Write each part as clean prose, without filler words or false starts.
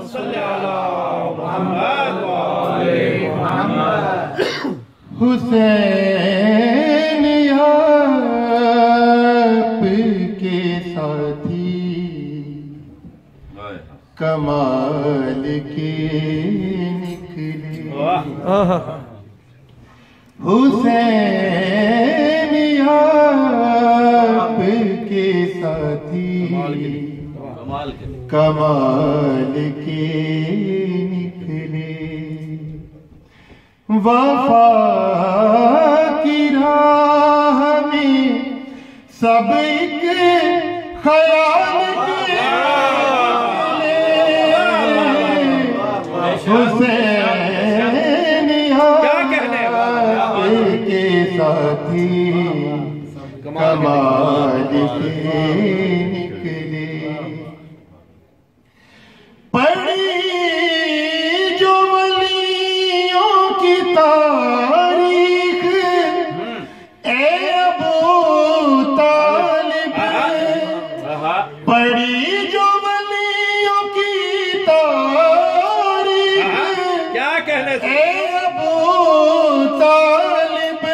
हुसैन आपके साथी कमाल के निकले। हुसैन आपके साथी कमाल के निकले। वफा की राह में सब एक ख्याल के हुसैन आपके साथी कमाल के निकले। पढ़ी जो वलियों की तारीख ए अबू तालिब, पढ़ी जो वलियों की तारीख क्या कहने से ए अबू तालिब,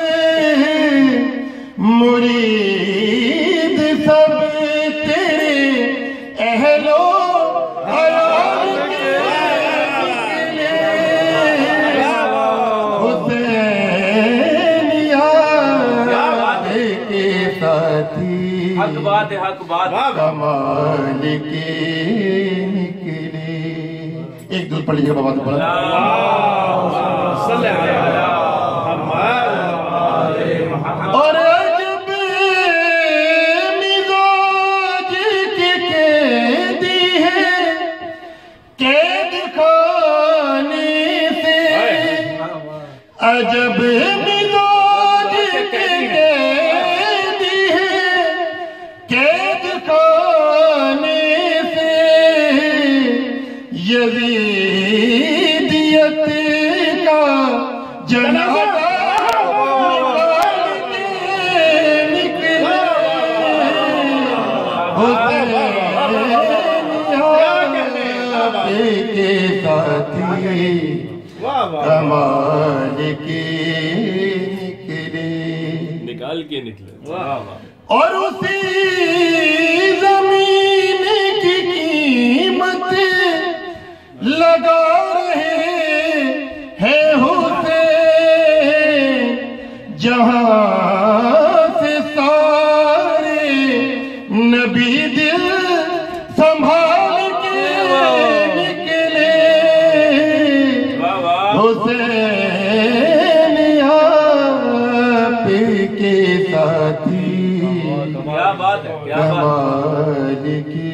मुरीद सब तेरे अहलो हक बात है, हक बात कमाल के निकले। एक दूर पढ़ लीजिए बाबा को बोला। और जब मिजाज के कैदी है कैद खाने से, अजब मिजाज के कैदी है कैद खाने से, यजीदियत का जनाजा निकाल के निकले। हुसैन के साथी कमाल के निकले। निकाल के निकले। और उसी जमीन की कीमत लगा रहे हैं हुसैन, जहां से सारे नबी दिल संभाल के निकले। हुसैन आपके साथी क्या बात है, क्या बात कमाल की